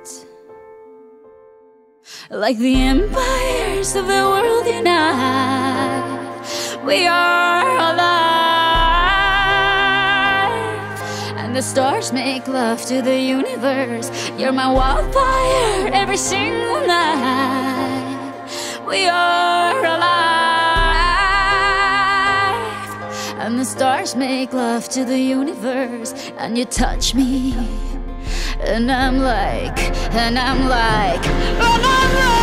Like the empires of the world unite, we are alive. And the stars make love to the universe. You're my wildfire every single night. We are alive. And the stars make love to the universe. And you touch me, and I'm like, and I'm like